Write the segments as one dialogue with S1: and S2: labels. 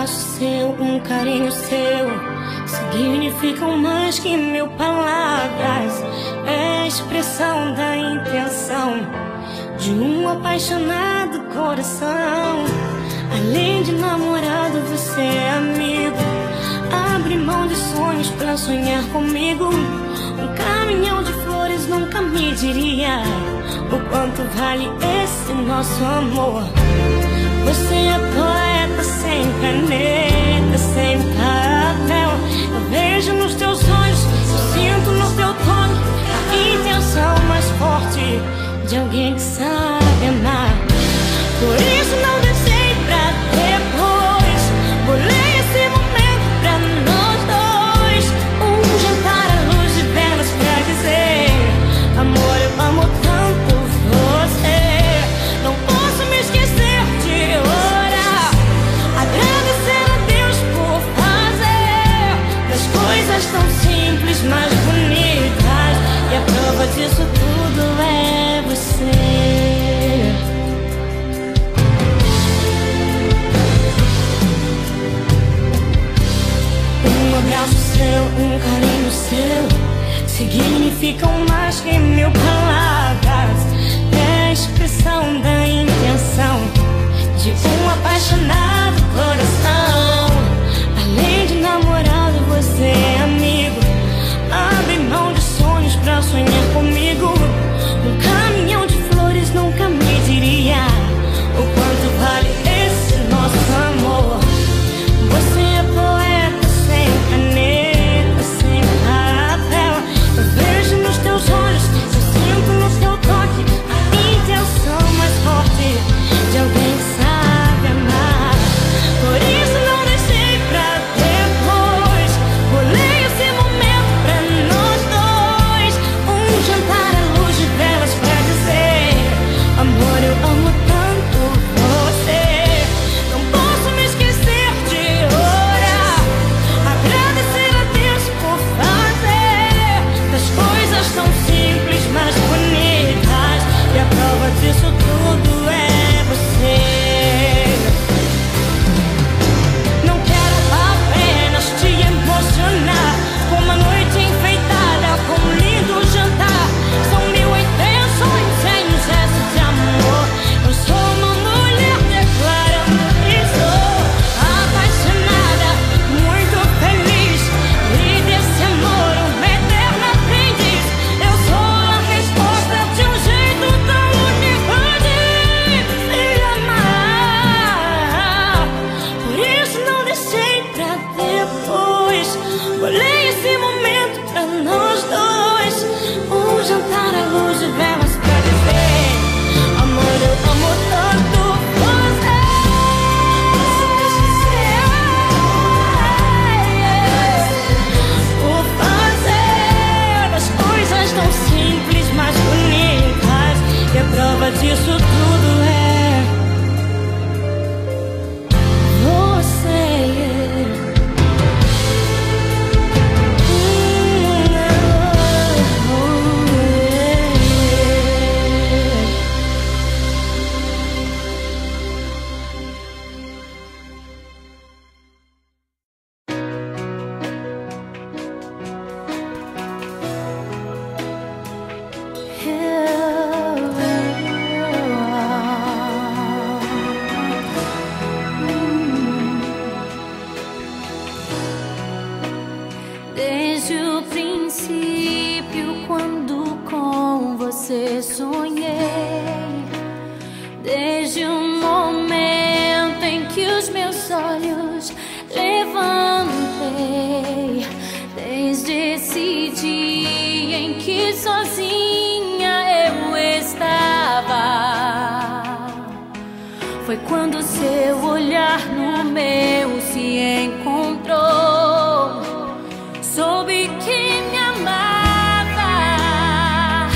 S1: abraço seu, um carinho seu significam mais que mil palavras. É a expressão da intenção de um apaixonado coração. Além de namorado, você é amigo. Abre mão de sonhos pra sonhar comigo. Um caminhão de flores nunca me diria o quanto vale esse nosso amor. Você é poeta sem caneta, sem papel. Eu vejo nos teus olhos, eu sinto no teu toque a intenção mais forte de alguém que sabe amar. Por isso não deixei pra depois. Bolei esse momento pra nós dois. Um jantar à luz de velas pra dizer: amor, eu amo tanto você. Não posso me esquecer de orar, agradecer a Deus por fazer das coisas tão simples mais bonitas. E a prova disso tudo é você. Um abraço seu, um carinho seu significam mais que mil palavras. É a expressão da intenção de um apaixonado coração. Além de namorado, você é amigo. Abre mão de sonhos pra sonhar comigo. Um caminhão de flores nunca me diria o quanto vale esse nosso amor. Você é poeta sem caneta, sem papel. Eu vejo nos teus olhos, eu sinto no teu toque a intenção mais forte de alguém que sabe amar. Por isso não deixei pra depois. Bolei esse momento pra nós dois. Um jantar à luz de velas pra dizer: amor, eu amo tanto você. Não posso me esquecer de orar, agradecer a Deus por fazer das coisas tão simples mais bonitas. E a prova disso tudo é você. Não quero apenas te emocionar com uma noite enfeitada, com um lindo jantar. São mil intenções sem um gesto de amor. Eu sou uma mulher declarando que sou apaixonada, muito feliz, e desse amor uma eterna aprendiz. Eu sou a resposta de um jeito tão único de se amar. Por isso não deixei pra depois. Bolei esse momento pra nós dois. Um jantar à luz de velas pra dizer: amor, eu amo tanto você. Por fazer das coisas tão simples mais bonitas. E a prova disso tudo é você.
S2: Desde o princípio, quando com você sonhei, desde o momento em que os meus olhos levantei, desde esse dia em que sozinha eu estava, foi quando seu olhar no meu se encontrou. Soube que me amava,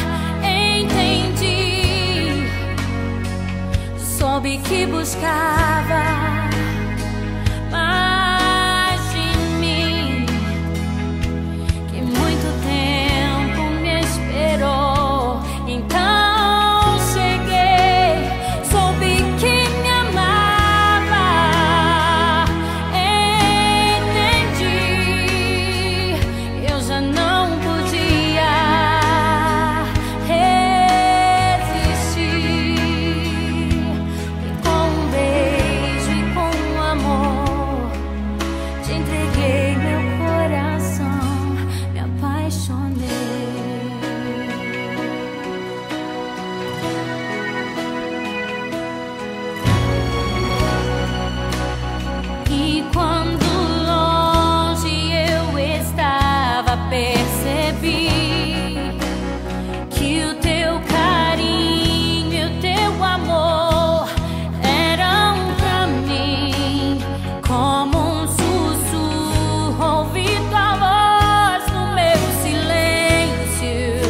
S2: entendi. Soube que buscava mais de mim, que muito tempo me esperou. Então cheguei, soube que me amava, que o teu carinho e o teu amor eram pra mim como um sussurro. Ouvi tua voz no meu silêncio,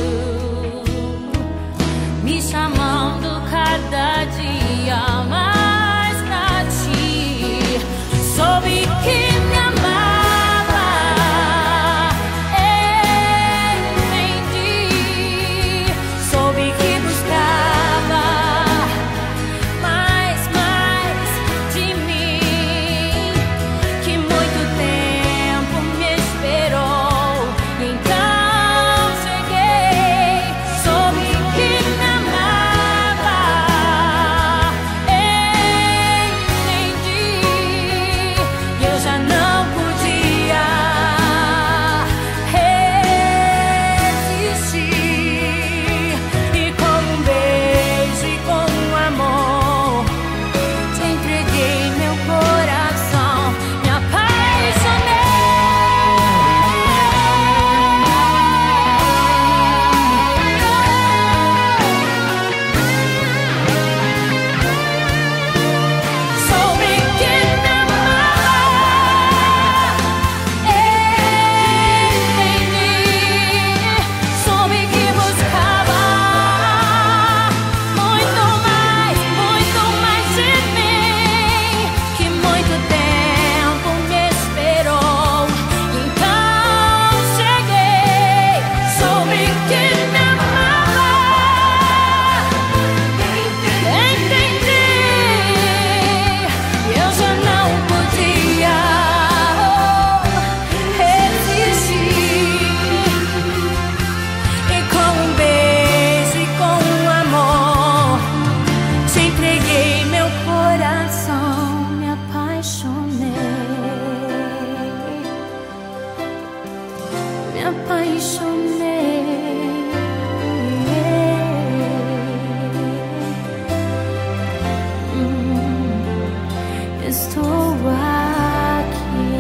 S2: me chamando cada dia mais pra ti. Soube que me amava, entendi. Soube que buscava mais de mim, que muito tempo me esperou, então cheguei. Soube que me amava, entendi. E eu já não podia resistir. E com um beijo e com um amor te entreguei meu coração, me apaixonei. Soube que me amava, entendi. Soube que buscava muito mais de mim, que muito tempo me esperou, então cheguei. Soube que me amava, entendi. E eu já não podia resistir. E com um beijo e com um amor te entreguei meu coração, me apaixonei, me apaixonei. Estou aqui.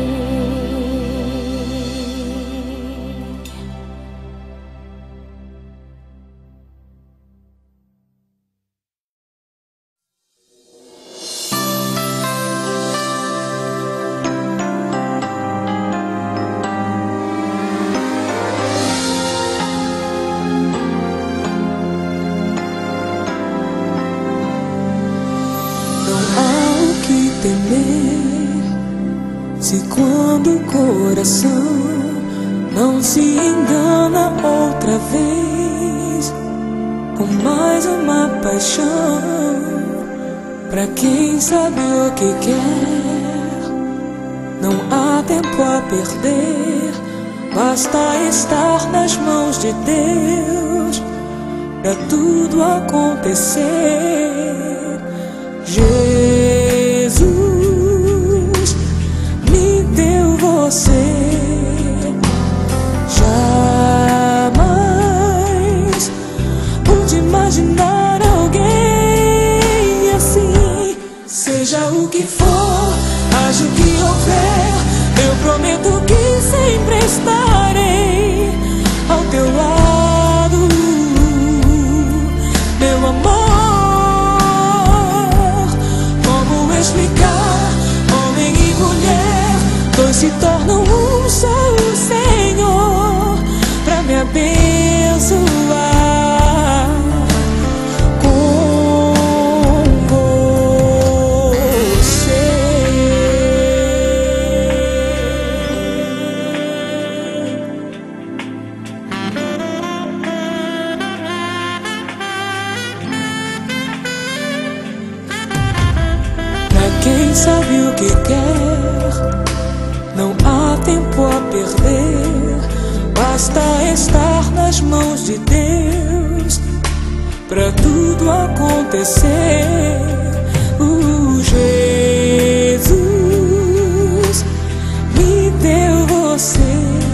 S3: Não há o que temer, se quando o coração não se engana outra vez, com mais uma paixão, pra quem sabe o que quer. Não há tempo a perder, basta estar nas mãos de Deus pra tudo acontecer. Jesus me deu você, jamais pude imaginar alguém assim. Seja o que for, haja o que houver, eu prometo que sempre estarei ao teu lado, meu amor. Explicar, homem e mulher, dois se tornam um só, o Senhor, pra me abençoar com você. Quem sabe o que quer, não há tempo a perder, basta estar nas mãos de Deus pra tudo acontecer. Jesus me deu você,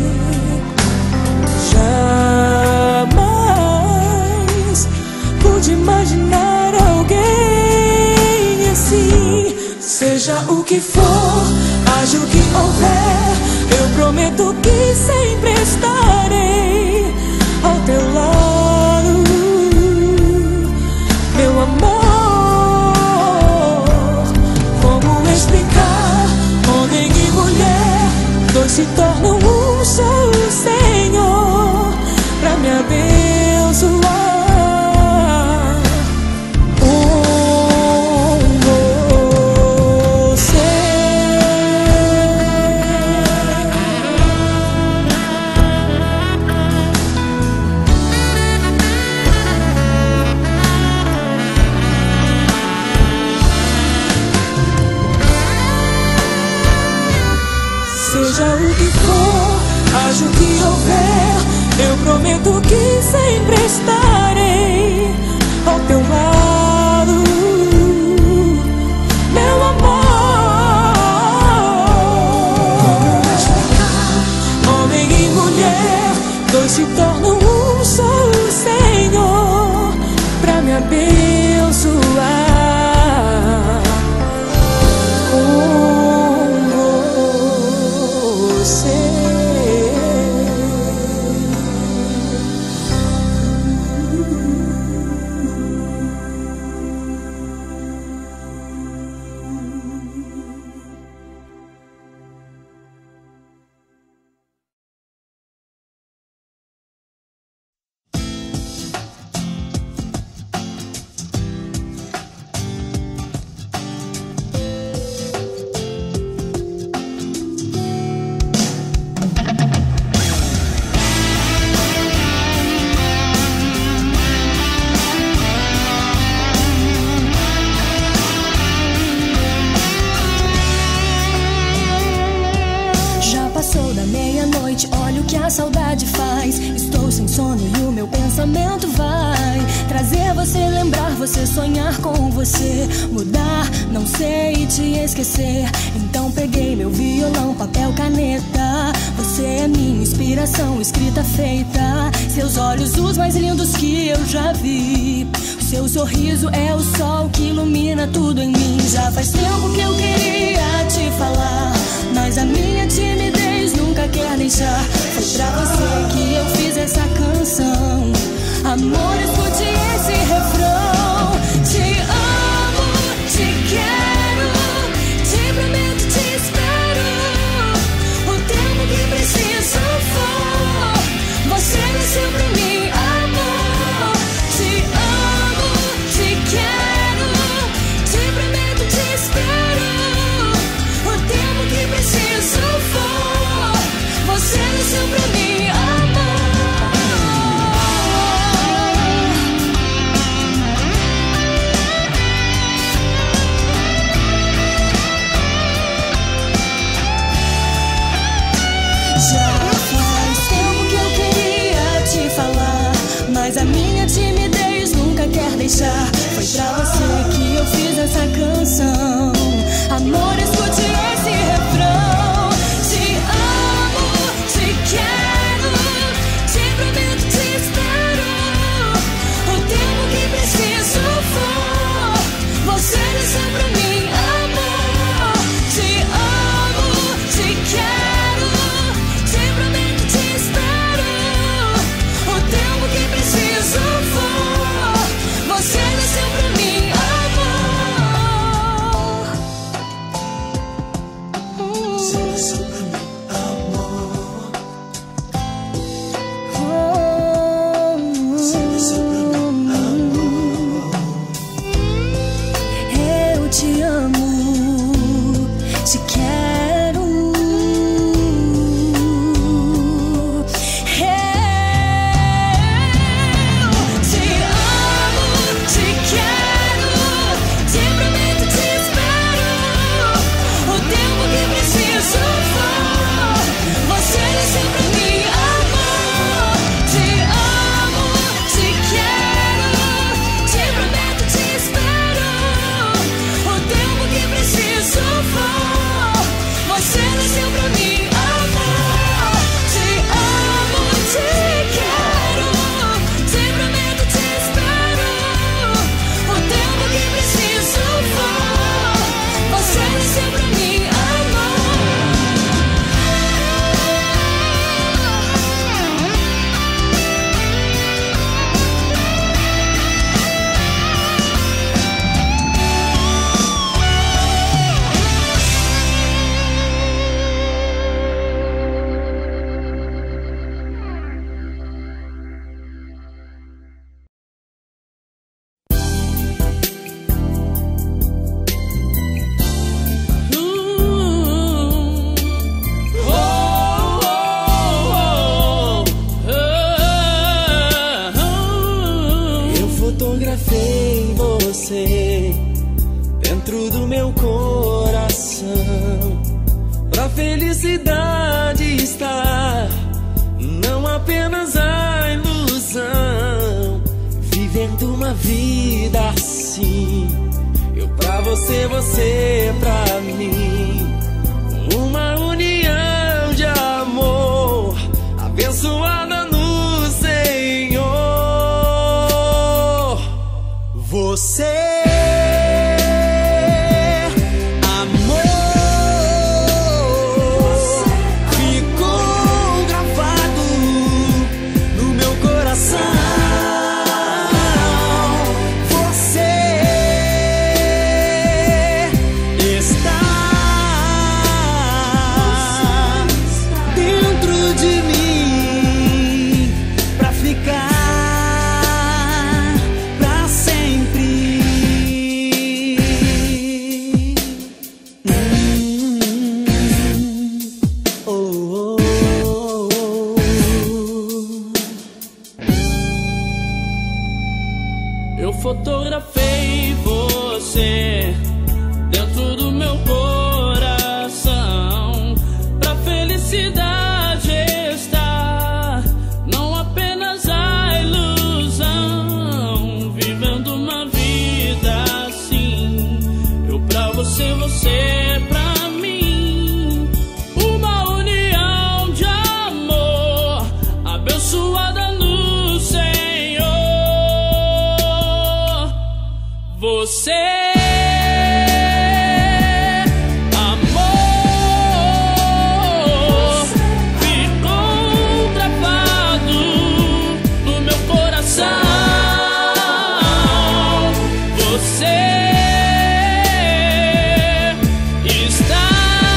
S3: jamais pude imaginar alguém assim. Seja o que for, haja o que houver, eu prometo que sempre estarei ao teu lado, prometo que sempre estarei ao teu lado, meu amor. Homem e mulher, dois se tornam um só, Senhor, pra me abençoar.
S2: Olha o que a saudade faz. Estou sem sono e o meu pensamento vai trazer você, lembrar você, sonhar com você, mudar, não sei, te esquecer. Então peguei meu violão, papel, caneta. Você é minha inspiração, escrita feita. Seus olhos, os mais lindos que eu já vi. O seu sorriso é o sol que ilumina tudo em mim. Já faz tempo que eu queria te falar, mas a minha timidez nunca quer deixar. Foi pra você que eu fiz essa canção. Amor, escute esse refrão. Te amo, te quero, te prometo, te espero. O tempo que preciso for, você nasceu pra mim, amor. Te amo, te quero, te prometo, te espero. O tempo que preciso for, você nasceu pra mim, amor. Já faz tempo que eu queria te falar, mas a minha timidez nunca quer deixar. Foi pra você que eu fiz essa canção. Amor, escute esse refrão. Te amo, te quero, te prometo, te espero. O tempo que preciso for, você nasceu pra mim, amor. Te amo, te quero, te prometo, te espero. O tempo que preciso for, você nasceu pra mim, amor. Você nasceu pra mim, amor. Você nasceu pra mim, amor. Eu te amo, te quero. Eu te amo, te quero, te prometo, te espero. O tempo que preciso for, você nasceu pra mim, amor. Te amo, te quero, te prometo, te espero. O tempo que preciso for, você nasceu pra mim, amor. Te amo, te quero, te prometo, te espero. O tempo que preciso for, você nasceu pra mim, amor.
S3: Eu fotografei você dentro do meu coração, pra felicidade estar, não apenas a ilusão. ilusão, vivendo uma vida assim. Eu pra você, você pra mim. Uma união de amor, abençoada no Senhor. Você fotografei você dentro do meu coração, pra felicidade estar, não apenas a ilusão, vivendo uma vida assim. Eu pra você, você pra mim. Uma união de amor, abençoada no Senhor. Você, amor, ficou gravado no meu coração. Você está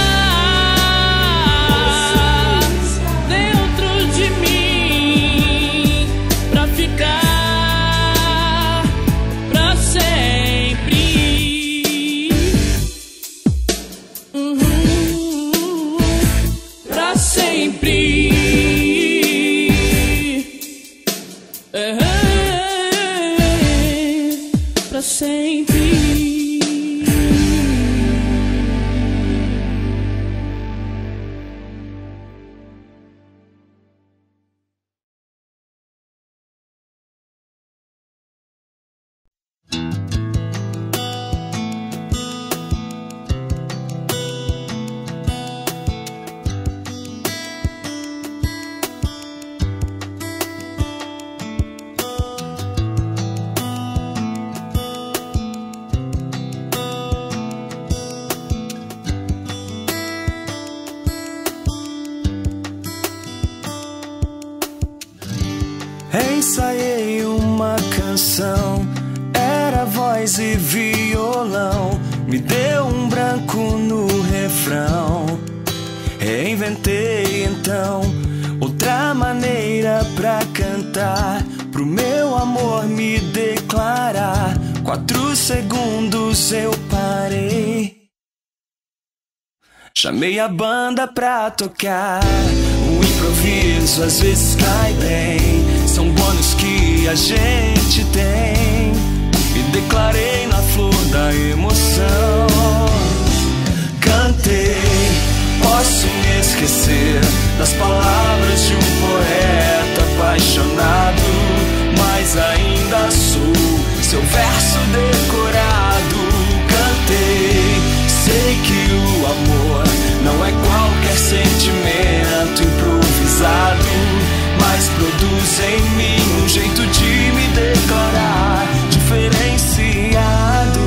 S3: dentro de mim pra ficar pra sempre. Pra sempre. Pra sempre.
S4: Ensaiei uma canção, era voz e violão, me deu um branco no refrão. Reinventei então outra maneira pra cantar, pro meu amor me declarar. 4 segundos eu parei, chamei a banda pra tocar. O improviso às vezes cai bem, são bônus que a gente tem. Me declarei na flor da emoção, cantei, posso me esquecer das palavras de um poeta apaixonado, mas ainda sou seu verso decorado. Cantei, sei que o amor não é qualquer sentimento improvisado, mas produz em mim um jeito de me declarar diferenciado.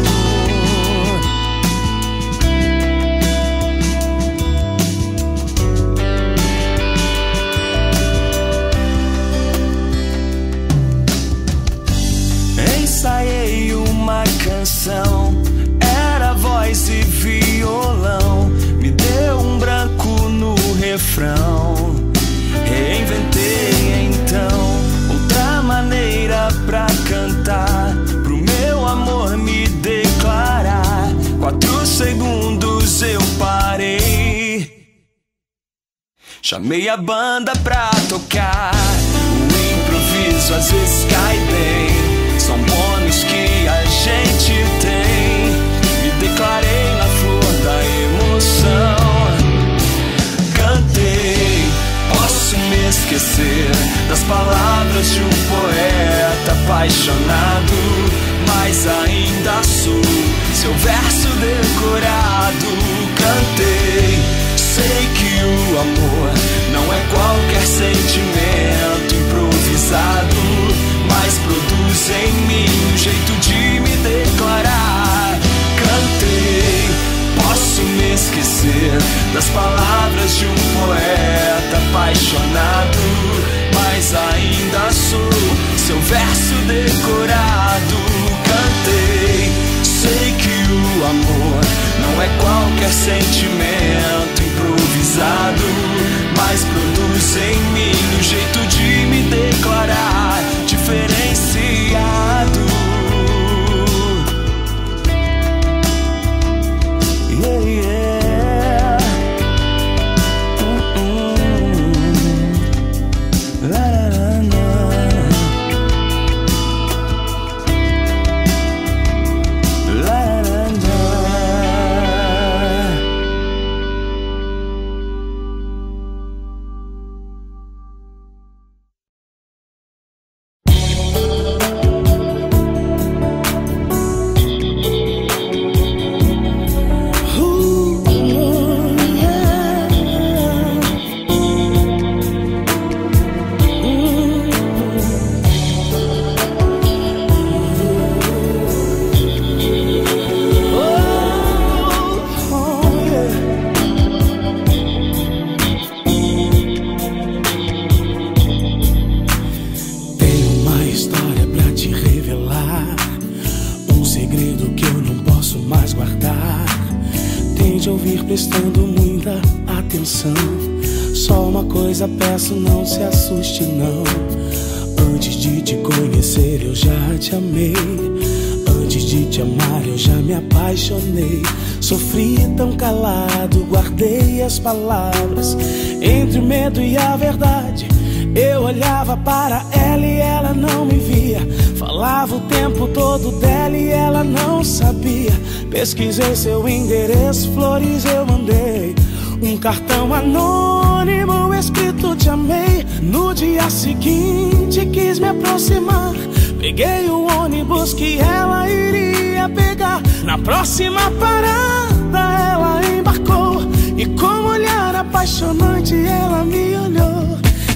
S4: Ensaiei uma canção, era voz e violão, me deu um branco no refrão. Reinventei então outra maneira pra cantar, pro meu amor me declarar. 4 segundos eu parei, chamei a banda pra tocar. O improviso às vezes cai bem, são bônus que a gente tem. Me declarei na flor da emoção, cantei, posso me esquecer das palavras de um poeta apaixonado, mas ainda sou seu verso decorado. Cantei, sei que o amor não é qualquer sentimento improvisado, mas produz em mim um jeito de me declarar. Cantei, posso me esquecer das palavras de um poeta apaixonado, mas ainda sou seu verso decorado. Cantei, sei que o amor não é qualquer sentimento improvisado, mas produz em mim um jeito de me declarar diferenciado. Yeah, yeah. La, la, la, la. La, la, la.
S5: Prestando muita atenção, só uma coisa peço, não se assuste não. Antes de te conhecer eu já te amei, antes de te amar eu já me apaixonei. Sofri tão calado, guardei as palavras entre o medo e a verdade. Eu olhava para ela e ela não me via, falava o tempo todo dela e ela não sabia. Pesquisei seu endereço, flores eu mandei, um cartão anônimo escrito te amei. No dia seguinte quis me aproximar, peguei o ônibus que ela iria pegar. Na próxima parada ela embarcou e com um olhar apaixonante ela me olhou.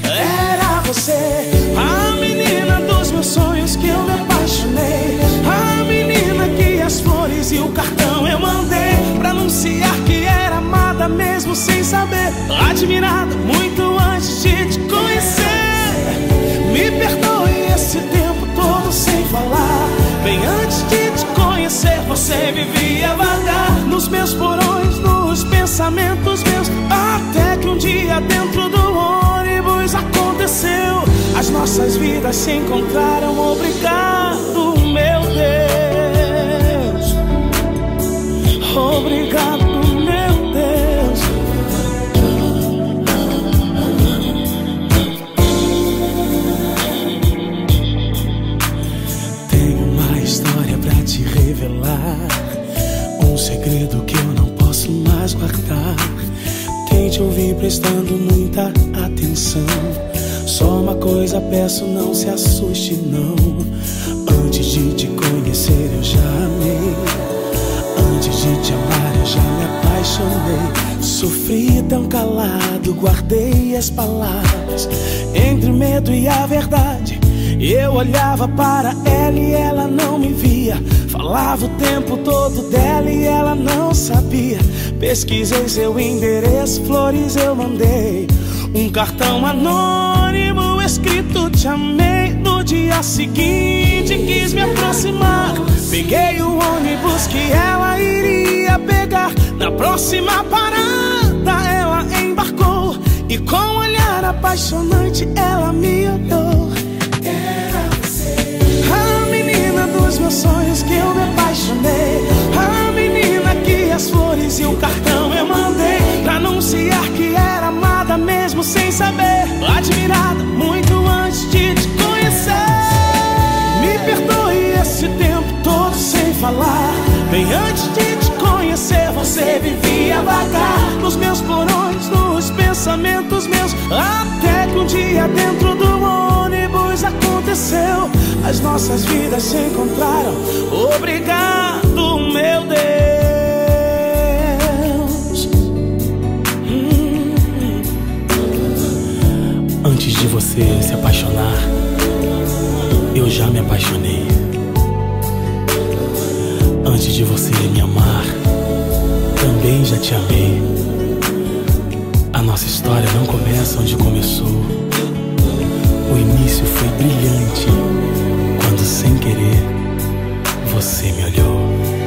S5: Era você, a menina dos meus sonhos que eu me apaixonei, a menina que as flores e o cartão eu mandei pra anunciar que era amada mesmo sem saber, admirada muito antes de te conhecer. Me perdoe esse tempo todo sem falar, bem antes de te conhecer você vivia vagar nos meus porões, nos pensamentos meus, até que um dia dentro do ônibus aconteceu, as nossas vidas se encontraram. Obrigado, meu Deus, obrigado, meu Deus. Tenho uma história pra te revelar, um segredo que eu não posso mais guardar. Tente ouvir prestando muita atenção, só uma coisa peço, não se assuste não. Antes de te conhecer eu já amei, antes de te amar eu já me apaixonei. Sofri tão calado, guardei as palavras entre o medo e a verdade. Eu olhava para ela e ela não me via, falava o tempo todo dela e ela não sabia. Pesquisei seu endereço, flores eu mandei, um cartão anônimo escrito te amei. No dia seguinte quis me aproximar, peguei o ônibus que ela iria pegar. Na próxima parada ela embarcou e com um olhar apaixonante ela me olhou. Era você, a menina dos meus sonhos que eu me apaixonei, a menina que as flores e o cartão eu mandei pra anunciar que era amada mesmo sem saber, admirada muito antes de te conhecer. Me perdoe esse tempo todo sem falar, bem antes de te conhecer você vivia vagar nos meus porões, nos pensamentos meus, até que um dia dentro do ônibus aconteceu, as nossas vidas se encontraram. Obrigado, meu Deus. Antes de você se apaixonar, eu já me apaixonei. Antes de você me amar, também já te amei. A nossa história não começa onde começou. O início foi brilhante, quando sem querer você me olhou.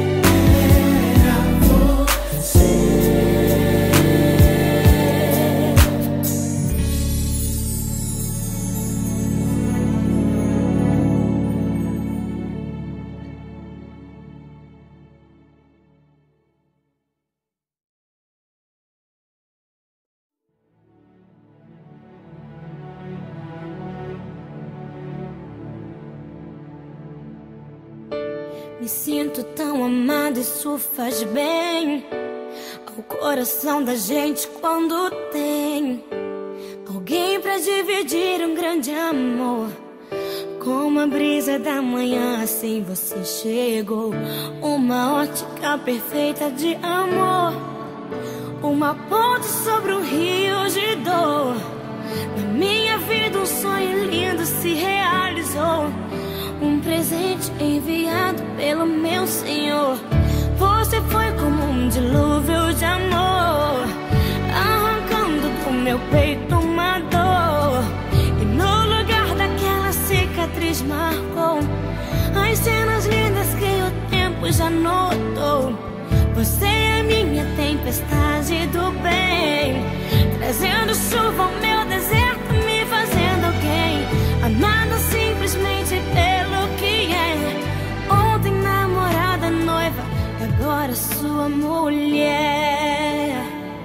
S1: Me sinto tão amada, isso faz bem ao coração da gente quando tem alguém pra dividir um grande amor. Como a brisa da manhã, assim você chegou. Uma ótica perfeita de amor, uma ponte sobre um rio de dor. Na minha vida um sonho lindo se realizou. Um presente enviado pelo meu Senhor. Você foi como um dilúvio de amor, arrancando do meu peito uma dor. E no lugar daquela cicatriz marcou as cenas lindas que o tempo já notou. Você é minha tempestade do bem, trazendo chuva ao meu deserto, me fazendo alguém amada simplesmente pelo que é. Ontem namorada, noiva, agora sua mulher.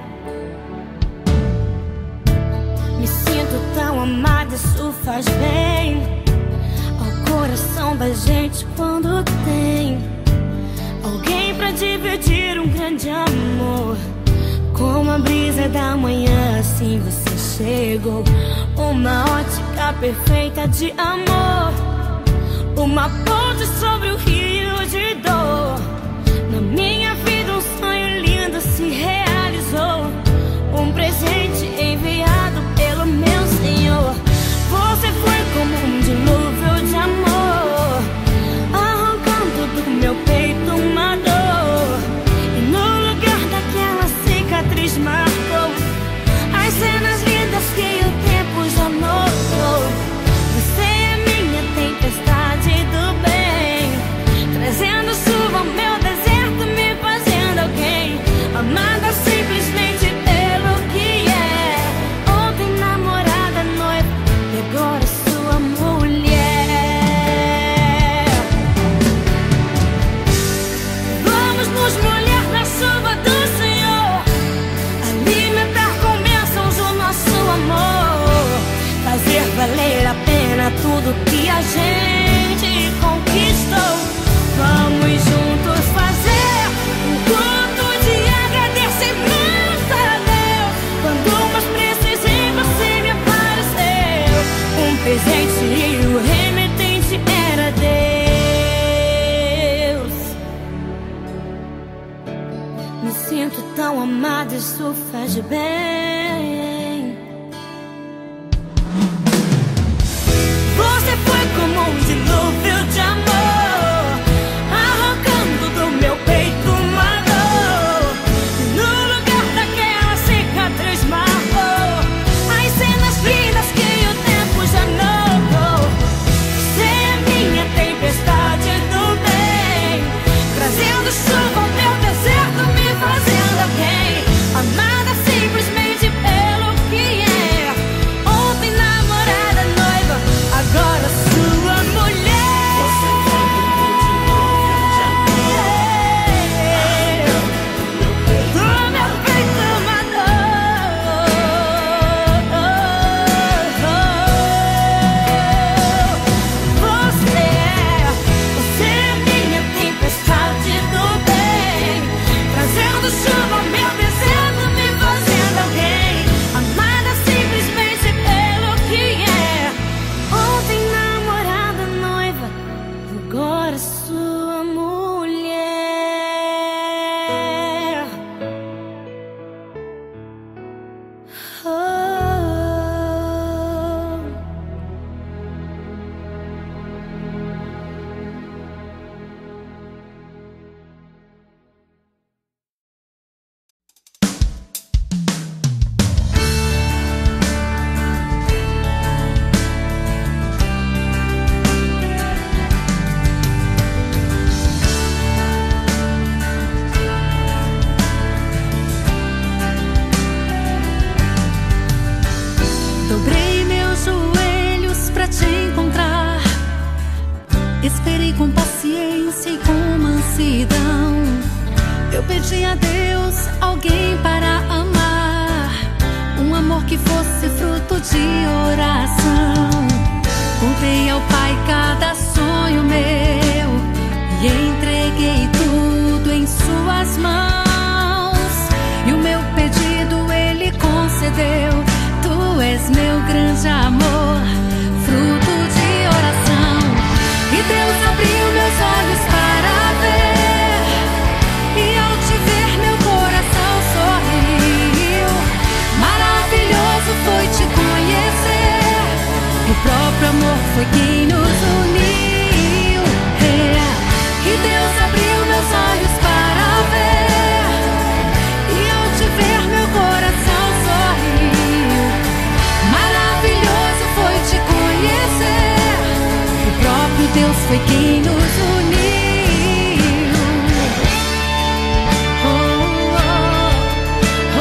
S1: Me sinto tão amada, isso faz bem ao coração da gente quando tem alguém pra dividir um grande amor. Como a brisa da manhã, assim você chegou. Uma ótica perfeita de amor, uma ponte sobre o rio de dor. Na minha vida um sonho lindo se realizou. Um presente enviado pelo meu Senhor. Você foi como um dilúvio de amor, arrancando do meu peito uma dor. E no lugar daquela cicatriz marcou as cenas lindas que o tempo já notou. Você é minha tempestade do bem, trazendo chuva ao meu deserto, me fazendo alguém amada simplesmente pelo que é. Ontem namorada, noiva, e agora sua mulher. Vamos nos molhar na chuva do Senhor, alimentar com bênçãos o nosso amor, fazer valer a pena tudo que a gente conquistou. Vamos juntos fazer um culto de agradecimento a Deus. Quando mais precisei, você me apareceu. Um presente e o remetente era Deus. Me sinto tão amada, isso faz bem. Você foi como um dilúvio de amor, arrancando do meu peito uma dor. E no lugar daquela cicatriz marcou as cenas lindas que o tempo já notou. Você é minha tempestade do bem, trazendo chuva ao meu deserto, me fazendo alguém amada simplesmente agora sua mulher. Oh.
S2: Dobrei meus joelhos pra te encontrar. Esperei com paciência e com mansidão. Eu pedi a Deus alguém para amar, um amor que fosse fruto de oração. Contei ao Pai cada sonho meu e entreguei tudo em suas mãos. E o meu pedido Ele concedeu. Tu és meu grande amor, fruto de oração. E Deus abriu meus olhos para ver, e ao te ver meu coração sorriu. Maravilhoso foi te conhecer, o próprio amor foi quem nos uniu. E Deus abriu meus olhos para ver, e ao te ver meu coração sorriu. Maravilhoso foi te conhecer, o próprio Deus foi quem nos uniu. Oh, oh, oh,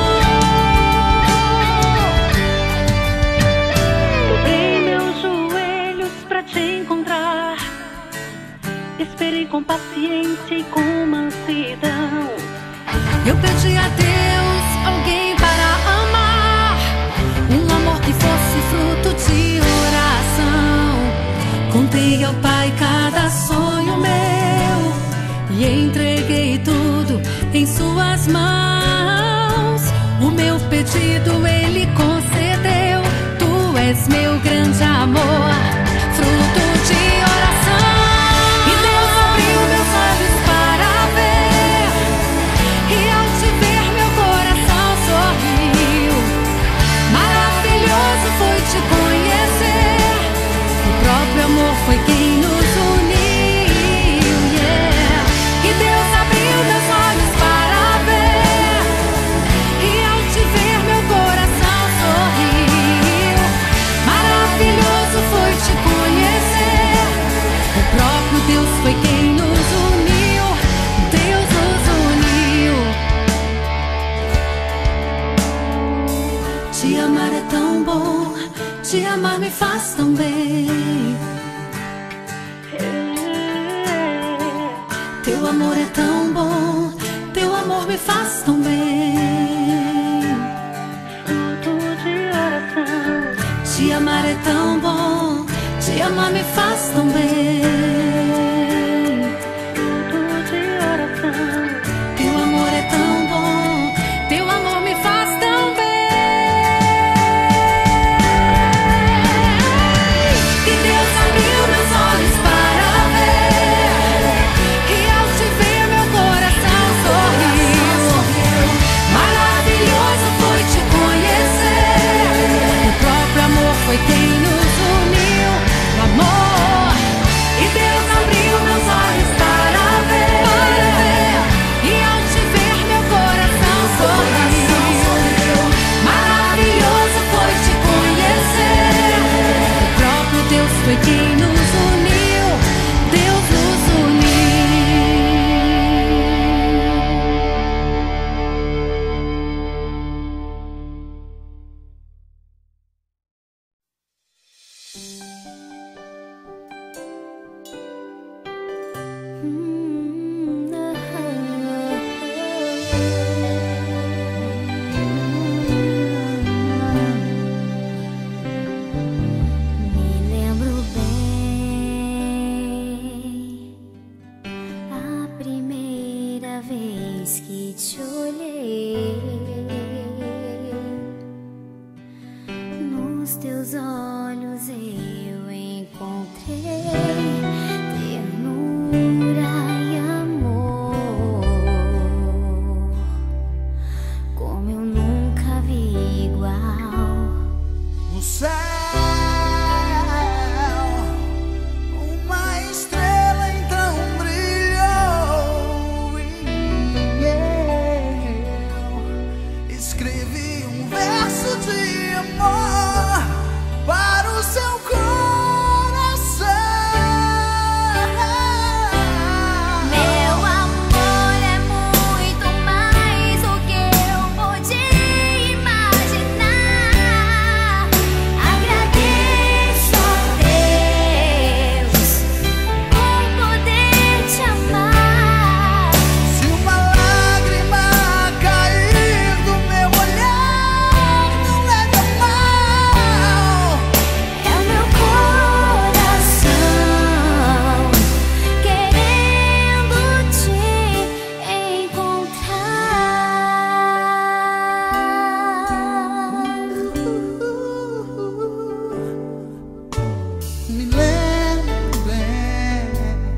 S2: oh. Dobrei meus joelhos pra te encontrar. Esperei com paciência e com mansidão. Eu pedi a Deus alguém para amar, um amor que fosse fruto de oração. Contei ao Pai cada sonho meu e entreguei tudo em suas mãos. O meu pedido Ele concedeu. Tu és meu grande amor, fruto de oração. E Deus abriu meus olhos para ver, e ao te ver meu coração sorriu. Maravilhoso foi te conhecer, o próprio amor foi quem nos uniu. E Deus abriu meus olhos para ver, e ao te ver meu coração sorriu. Maravilhoso foi te conhecer, o próprio Deus foi quem nos uniu. Deus nos uniu. Te amar é tão bom, te amar me faz tão bem. Teu amor é tão bom, teu amor me faz tão bem. Fruto de oração. Te amar é tão bom, te amar me faz tão bem. Fruto de oração. Teu amor é tão bom, teu amor me faz tão bem. E Deus abriu meus olhos para ver, e ao te ver meu coração sorriu. Maravilhoso foi te conhecer, o próprio amor foi quem nos uniu. O amor. E Deus abriu meus olhos para ver, e ao te ver meu coração sorriu. Maravilhoso foi te conhecer, o próprio Deus foi quem nos uniu. Deus nos
S1: Me lembro bem a primeira vez que te olhei. Nos teus olhos eu encontrei ternura. e amor, como eu nunca vi igual.
S6: No céu, uma estrela então brilhou e eu escrevi um verso de amor para o seu coração.
S1: Meu amor é muito mais do que eu podia imaginar. Agradeço a Deus por poder te amar.
S6: Se uma lágrima cair do meu olhar, não leve a mal.
S1: É o meu coração querendo te encontrar.
S6: Me lembro bem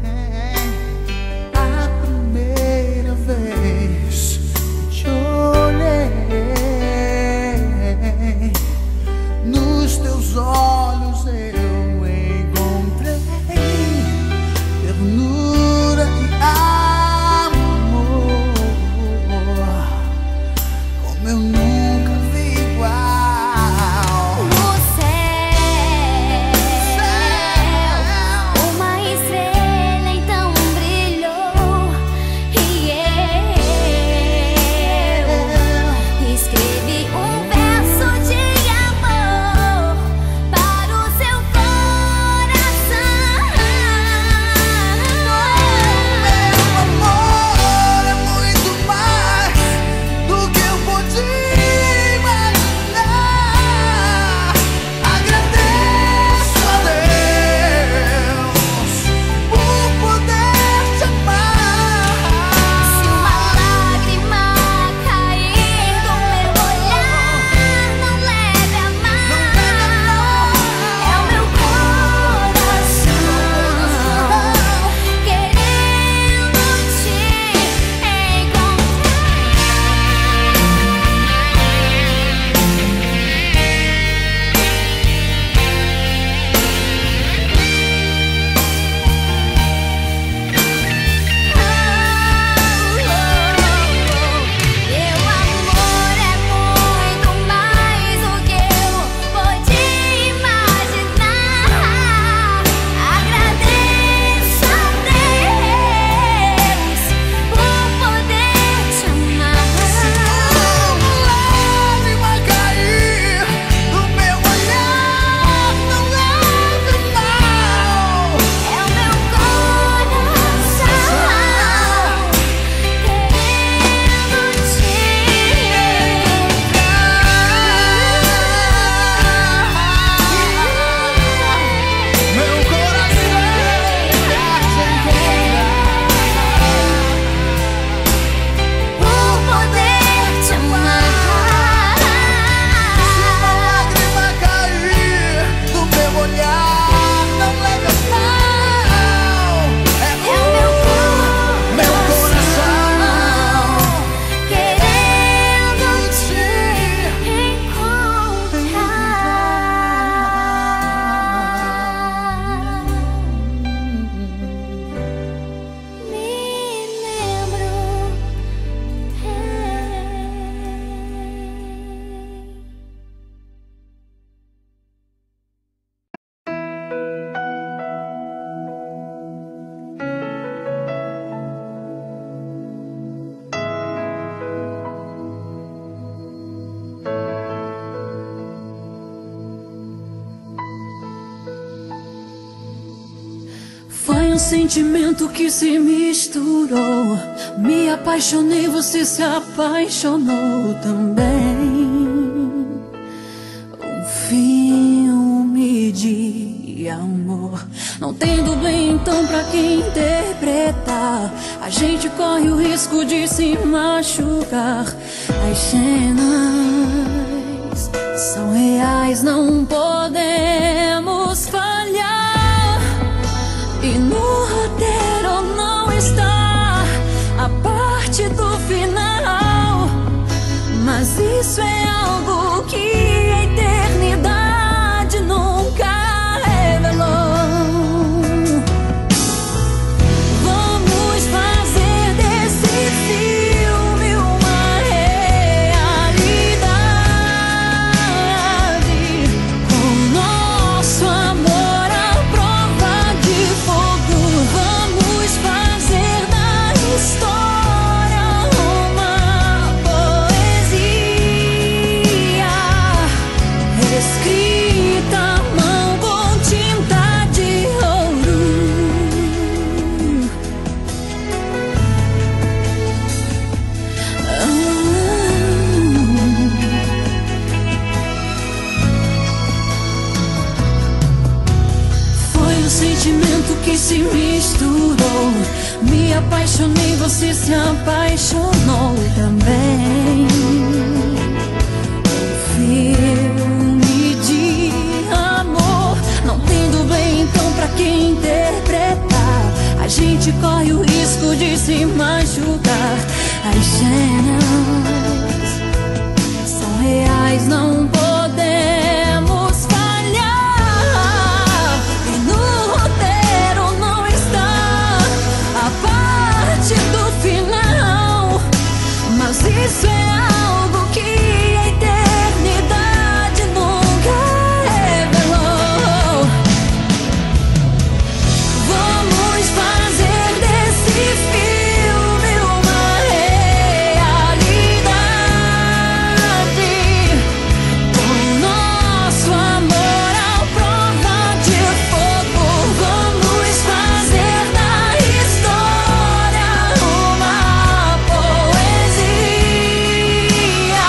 S6: a primeira vez que te olhei. Nos teus olhos eu encontrei ternura e amor, como eu nunca vi igual.
S1: No céu, uma estrela então brilhou e eu escrevi um verso de amor para o seu coração.
S6: Meu amor é muito mais do que eu podia imaginar. Agradeço a Deus por poder te amar.
S1: Se uma lágrima cair do meu olhar, não leve a mal. É o meu coração querendo te Meu amor é muito mais do que eu podia imaginar. Agradeço a Deus por poder te amar.
S6: Uma lágrima cair do meu olhar, não leve mal.
S1: É o meu coração querendo te
S6: Meu coração quer te encontrar.
S1: por poder te amar.
S6: Se uma lágrima cair do meu olhar, não leve a mal. É
S1: É o meu
S6: coração
S1: querendo te encontrar. Me lembro
S2: Foi um sentimento que se misturou. Me apaixonei, você se apaixonou também. Um filme de amor. Não tem dublê então pra quem interpretar. A gente corre o risco de se machucar. As cenas são reais, não podemos falhar. E no roteiro apaixonei, você se apaixonou também. Um filme de amor não tem dublê, então pra quem interpretar? A gente corre o risco de se machucar. As cenas são reais, não podemos falhar. E no roteiro não está a parte do final, mas isso é algo que a eternidade nunca revelou. Vamos fazer desse filme uma realidade, com nosso amor à prova de fogo. Vamos fazer da história uma poesia,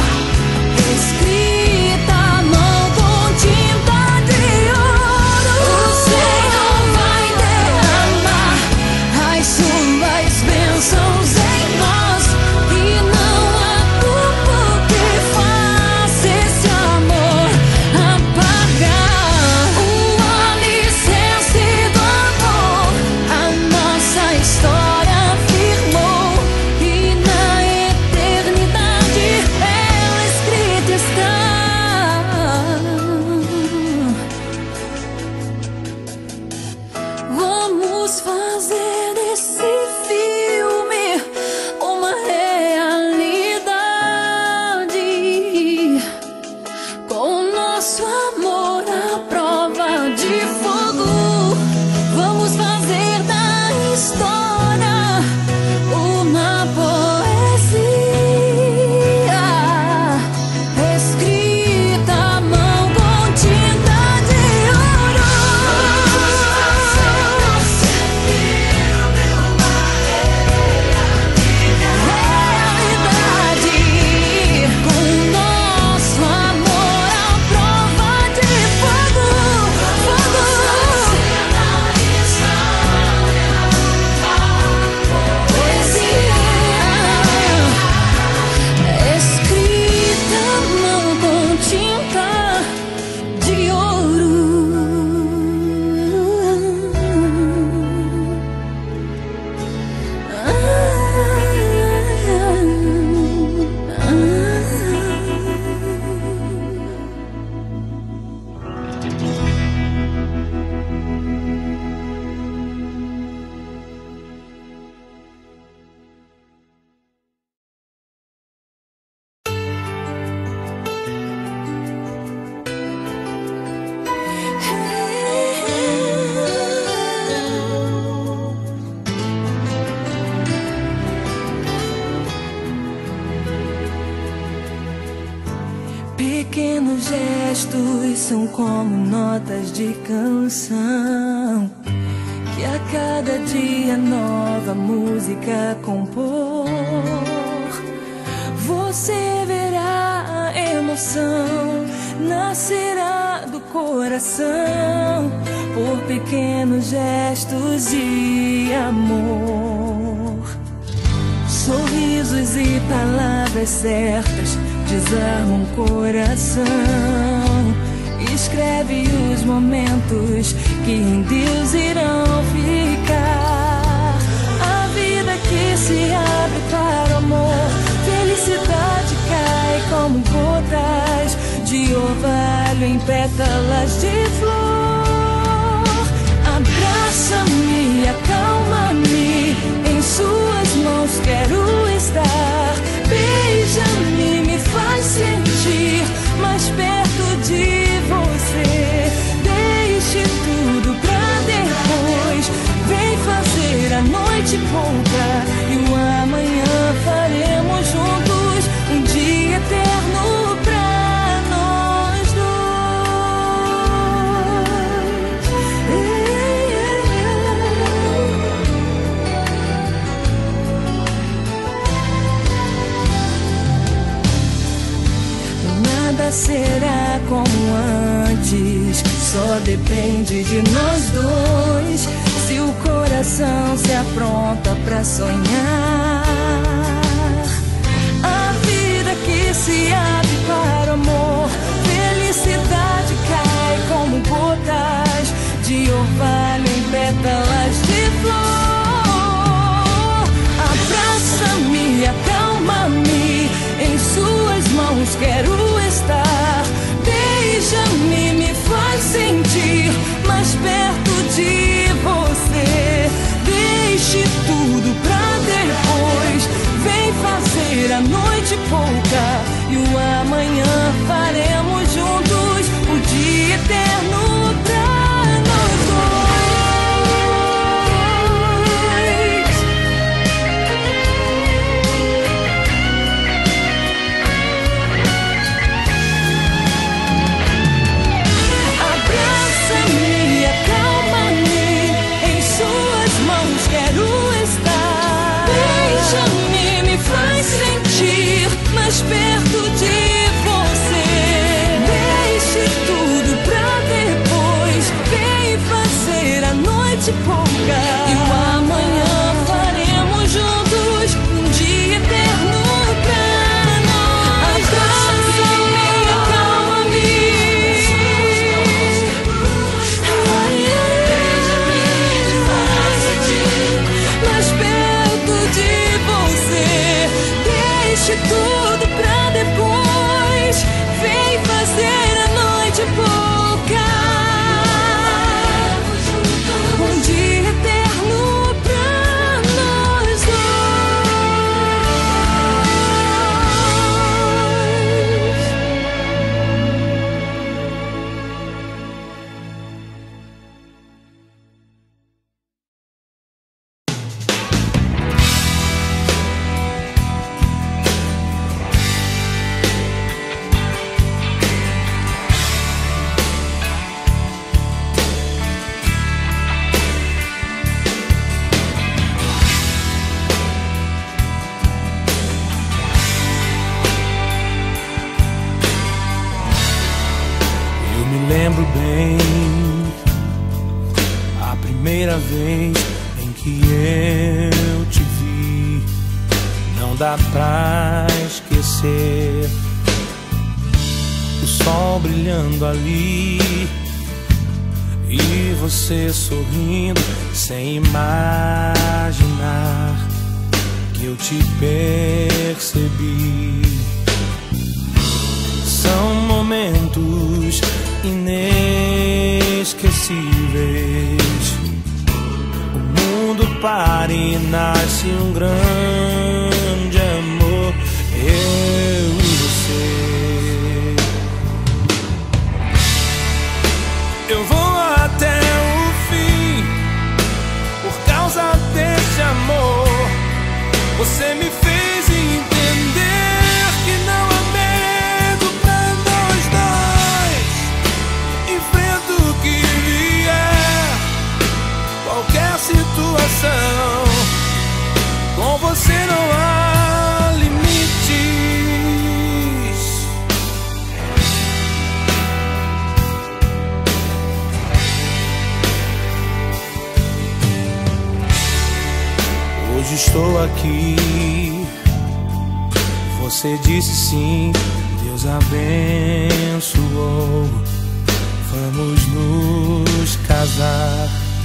S2: escrita à mão com tinta de ouro. O Senhor vai derramar as suas bênçãos em nós, e não há culpa que faça esse amor apagar o alicerce do amor. A nossa história firmou, e na eternidade ela escrita está. Vamos fazer desse filme uma realidade, com nosso amor à prova de fogo. Vamos fazer da história uma poesia, escrita à mão com tinta de ouro. Realidade, com nosso amor à prova de fogo. Fogo. Poesia, escrita à mão com tinta de ouro. Pequenos gestos são como notas de canção, que a cada dia nova música compor. Você verá a emoção, nascerá do coração, por pequenos gestos de amor. Sorrisos e palavras certas desarmam o coração. Escreve os momentos que em Deus irão ficar. A vida que se abre para o amor, felicidade cai como gotas de orvalho em pétalas de flor. Abraça-me, acalma-me, em suas mãos quero estar. Beija-me, me faz sentir mais perto de você. Deixe tudo pra depois, vem fazer a noite pouca, e o amanhã faremos juntos um dia eterno pra nós dois. Nada será como antes, só depende de nós dois. Se o coração se apronta pra sonhar. A vida que se abre para o amor, felicidade cai como gotas de orvalho em pétalas de flor. Abraça-me, acalma-me, em suas mãos quero estar. Beija-me, me faz sentir mais perto de você. Deixe tudo pra depois, vem fazer a noite pouca e o amanhã faremos juntos o dia eterno pra nós dois. Abraça-me, acalma-me, em suas mãos quero estar. Beija-me, me faz sentir mais perto de você. Deixe tudo pra depois, vem fazer a noite pouca e o amanhã faremos juntos um dia eterno pra nós. Abraça-me, acalma-me, mais perto de você. Deixe tudo pra depois, vem fazer a noite pouca, um dia eterno pra nós
S5: Eu me lembro bem a primeira vez em que eu te vi. Não dá pra esquecer o sol brilhando ali e você sorrindo sem imaginar que eu te percebi. São momentos inesquecíveis. O mundo para e nasce um grande amor, eu e você. Eu vou até o fim por causa desse amor. Você me fez entender que não há medo pra nós dois. Enfrento o que vier, qualquer situação. Com você não há limites. Hoje estou aqui, você disse sim, Deus abençoou. Vamos nos casar.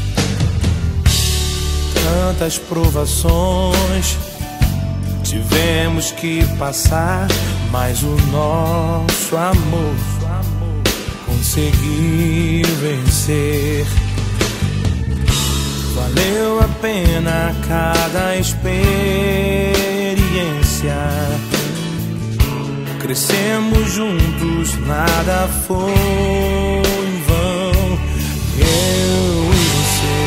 S5: Tantas provações tivemos que passar, mas o nosso amor conseguiu vencer. Valeu a pena cada experiência. Crescemos juntos, nada foi em vão. Eu e você.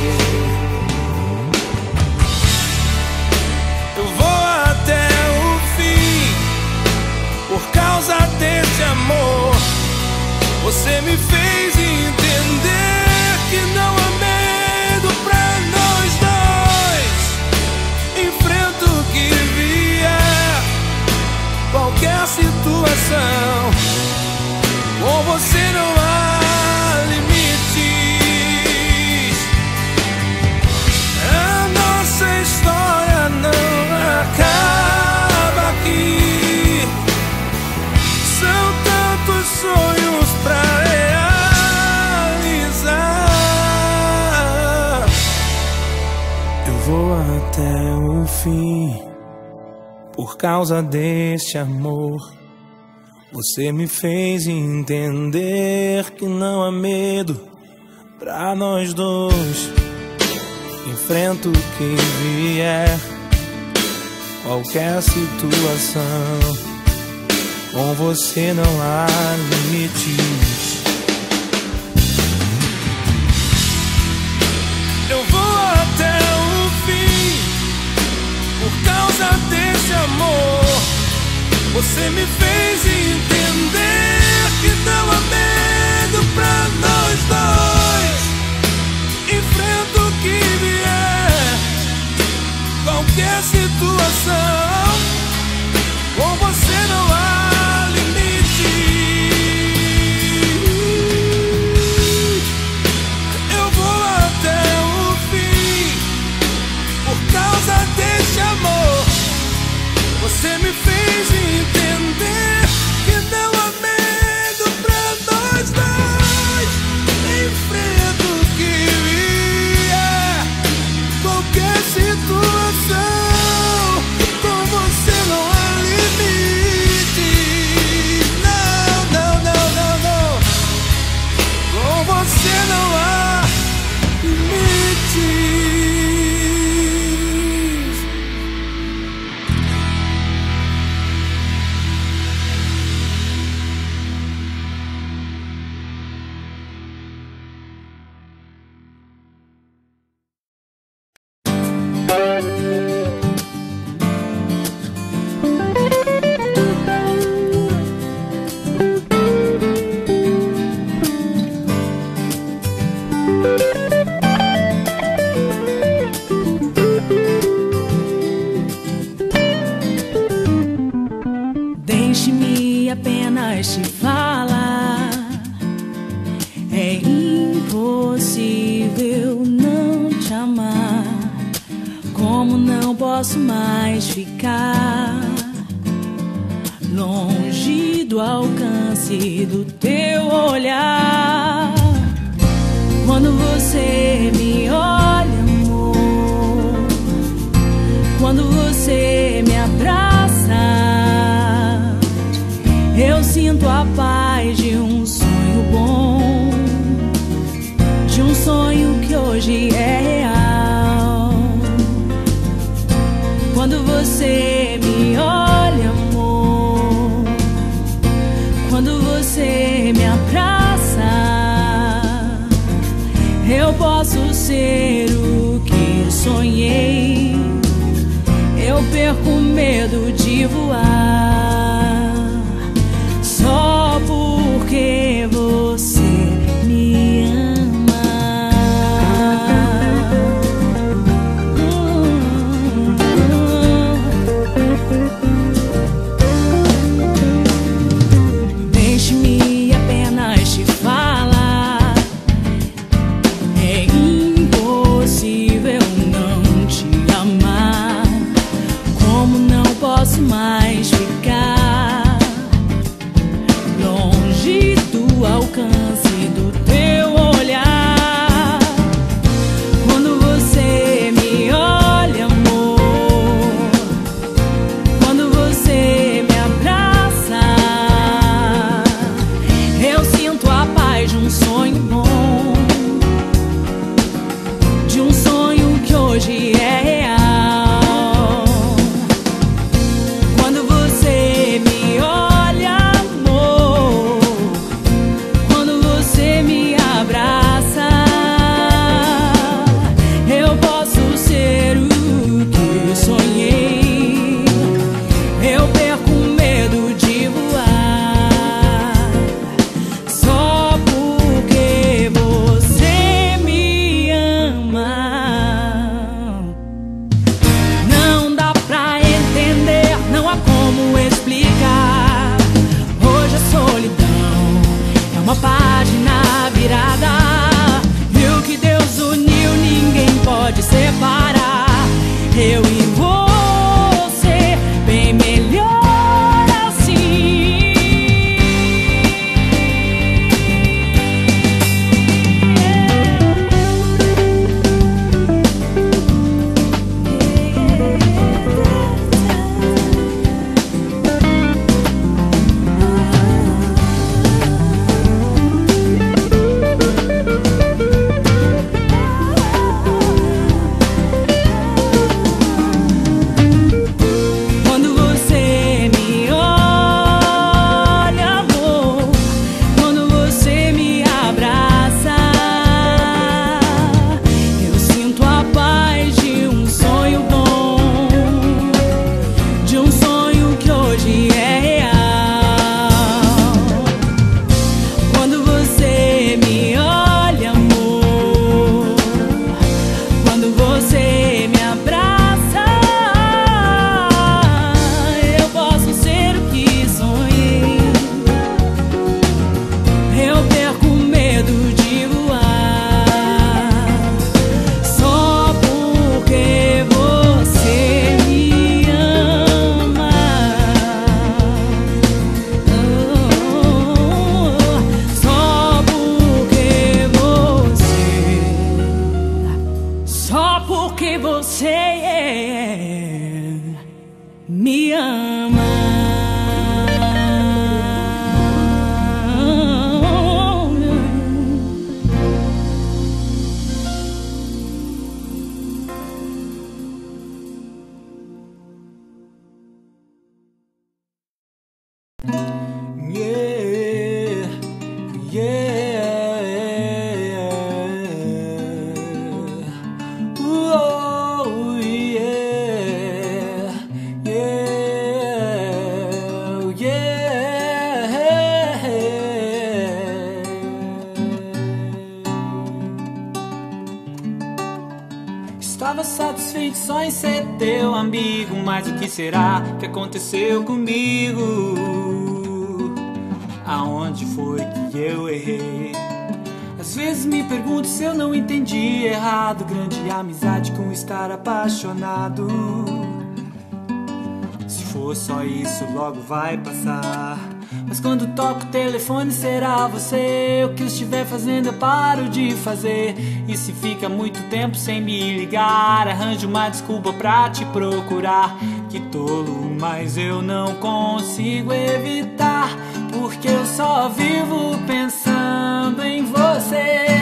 S5: Eu vou até o fim por causa desse amor. Você me fez entender que não há medo pra nós dois. Enfrento o que vier, qualquer situação. Com você não há limites. vou até o fim por causa deste amor. Você me fez entender que não há medo pra nós dois. Enfrento o que vier, qualquer situação. Com você não há limites. Eu vou até o fim por causa desse amor. Você me fez entender que não há medo pra nós dois. Enfrento o que vier, qualquer situação. Com você não há limite. Eu vou até o fim por causa desse amor. Você me fez entender que não há medo pra nós dois. Enfrento o que vier, qualquer situação. Com você não há limite. Não, não, não, não, não. Com você não há limites.
S2: Deixe-me apenas te falar. É impossível não te amar. Como não posso mais ficar longe do alcance do teu olhar. Quando você me olha, amor, quando você me abraça, eu sinto a paz de um sonho bom, de um sonho que hoje é real. Quando você me olha, amor, quando você me abraça, eu posso ser o que sonhei. Eu perco o medo de voar, só porque você me ama. Deixe-me apenas te falar. É impossível não te amar. Como não posso mais ficar
S1: que você me ama.
S7: Estava satisfeito só em ser teu amigo, mas o que será que aconteceu comigo? Aonde foi que eu errei? Às vezes me pergunto se eu não entendi errado. Grande amizade com estar apaixonado. Se for só isso, logo vai passar. Mas quando toco o telefone será você. O que eu estiver fazendo eu paro de fazer. E se fica muito tempo sem me ligar, arranjo uma desculpa pra te procurar. Que tolo, mas eu não consigo evitar, porque eu só vivo pensando em você.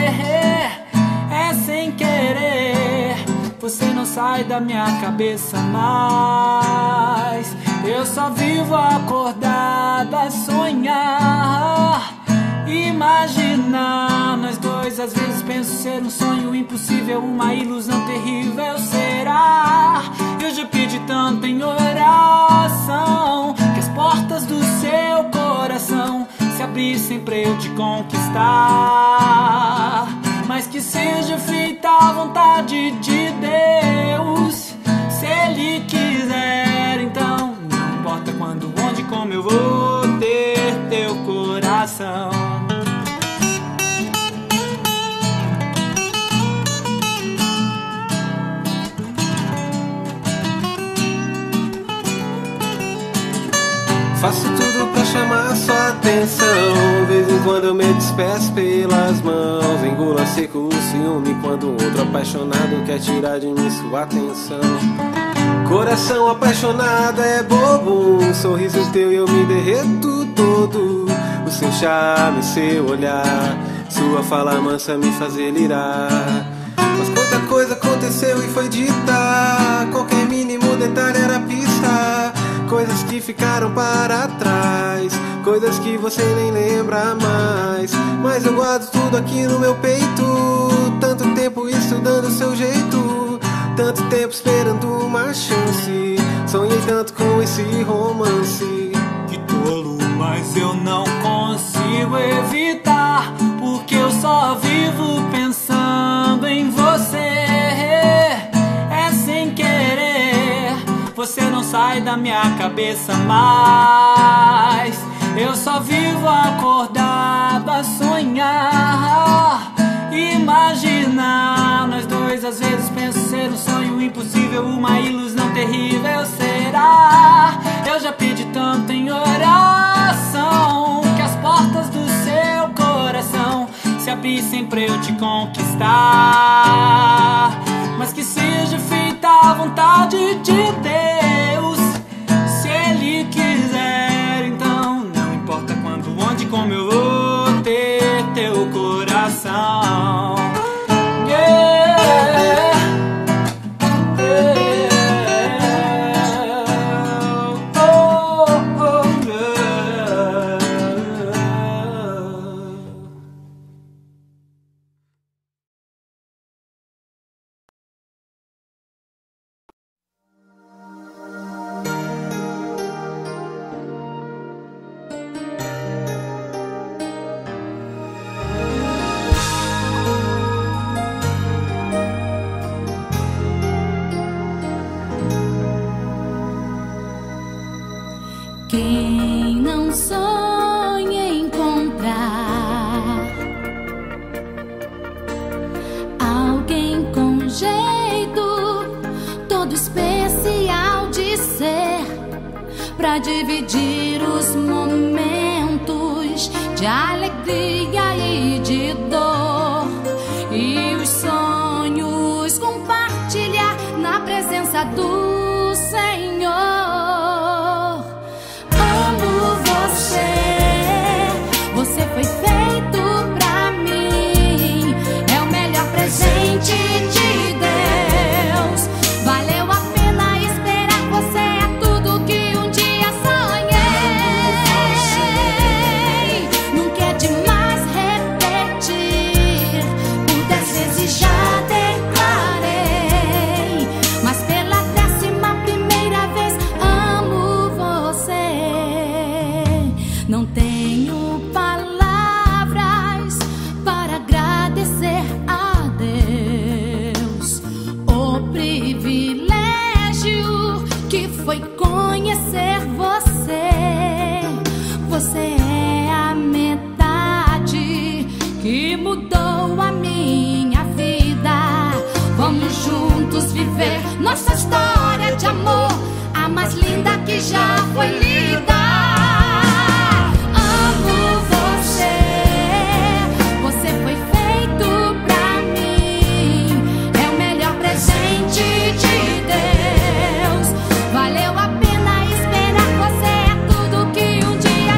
S7: É sem querer, você não sai da minha cabeça mais. Eu só vivo acordado a sonhar, imaginar nós dois. Às vezes penso ser um sonho impossível, uma ilusão terrível. Será? Eu já pedi tanto em oração que as portas do seu coração se abrissem pra eu te conquistar. Mas que seja feita a vontade de Deus. Se Ele quiser, então não importa quando, onde, como eu vou ter teu coração.
S8: Faço tudo pra chamar sua atenção. De vez em quando eu me despeço pelas mãos. Engula seco o ciúme quando um outro apaixonado quer tirar de mim sua atenção. Coração apaixonado é bobo. Um sorriso teu e eu me derreto todo. O seu charme, seu olhar, sua fala mansa me faz delirar. Mas quanta coisa aconteceu e foi dita. Qualquer mínimo detalhe era pista. Coisas que ficaram para trás, coisas que você nem lembra mais. Mas eu guardo tudo aqui no meu peito. Tanto tempo estudando seu jeito, tanto tempo esperando uma chance. Sonhei tanto com esse romance.
S7: Que tolo, mas eu não consigo evitar, porque eu só vivo pensando em você. É sem querer, você não sai da minha cabeça mais. Eu só vivo acordado a sonhar, imaginar nós dois. Às vezes penso ser um sonho impossível, uma ilusão terrível. Será? Eu já pedi tanto em oração que as portas do seu coração se abrissem pra eu te conquistar. Mas que seja feita a vontade de Deus. Se Ele quiser, então não importa quando, onde, como eu vou ter teu coração.
S2: Quem não sonha encontrar alguém com jeito todo especial de ser, pra dividir os momentos de alegria e de dor, e os sonhos compartilhar presença do Senhor. Amo você, você foi feito pra mim, é o melhor presente de Deus. Valeu a pena esperar, você é tudo que um dia sonhei. Nunca é demais repetir, por 10 vezes já declarei, mas pela 11ª vez amo você. Não tenho palavras para agradecer a Deus o privilégio que foi conhecer você. Você é a metade que mudou a minha vida. Vamos juntos viver nossa história de amor, a mais linda que já foi lida. Amo você, você foi feito pra mim, é o melhor presente de Deus. Valeu a pena esperar, você é tudo que um dia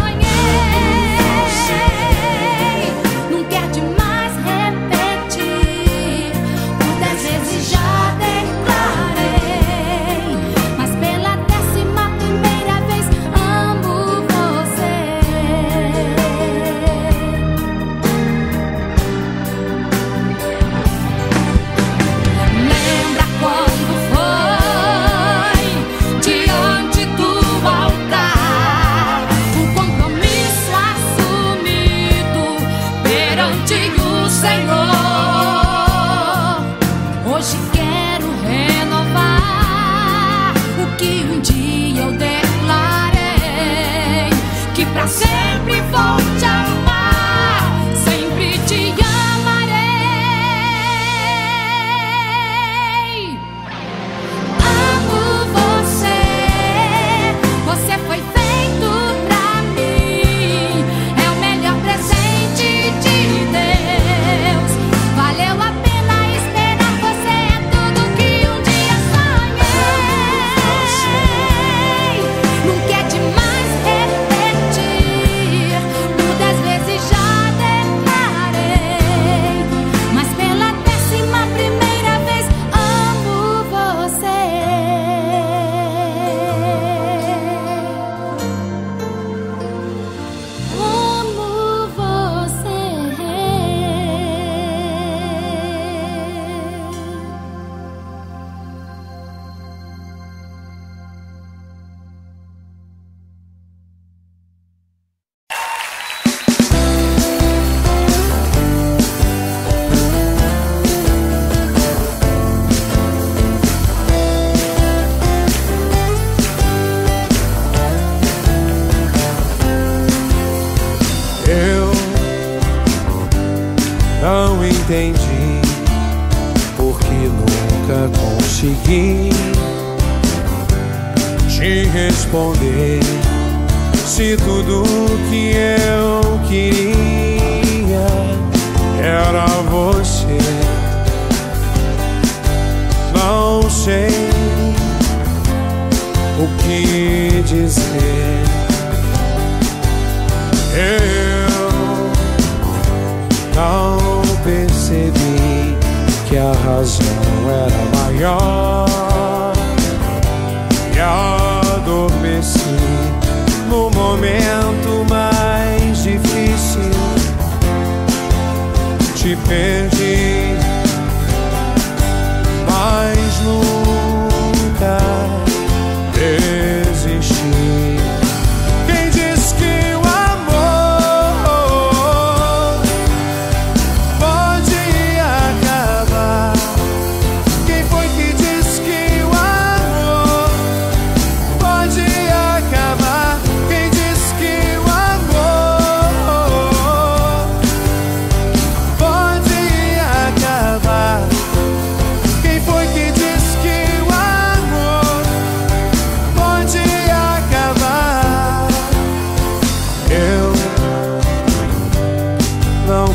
S2: sonhei. Não quer demais repetir, por 10 vezes já declarei, mas pela 11ª vez amo você. Lembra quando foi diante do altar, o compromisso assumido perante o Senhor? Hoje quero renovar o que um dia eu declarei, que pra sempre vou te amar, sempre te amarei. Amo você, você foi feito pra mim, é o melhor presente de Deus. Valeu a pena esperar, você é tudo que um dia sonhei. Não quer demais repetir, por 10 vezes já declarei, mas pela 11ª vez amo você. Amo você.
S8: Eu não entendi porque nunca consegui te responder. Se tudo que eu queria era você, não sei o que dizer. Eu não percebi que a razão era maior e adormeci no momento mais difícil. Te perdi, mas nunca desisti. Quem diz que o amor pode acabar? Quem foi que disse que o amor pode acabar? Quem disse que o amor pode acabar? Quem foi que disse que o amor pode acabar? Eu não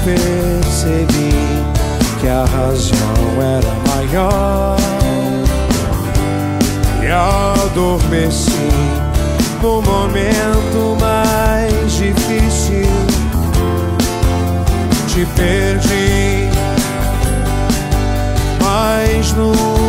S8: percebi que a razão era maior
S9: adormeci no momento mais difícil. Te perdi, mas no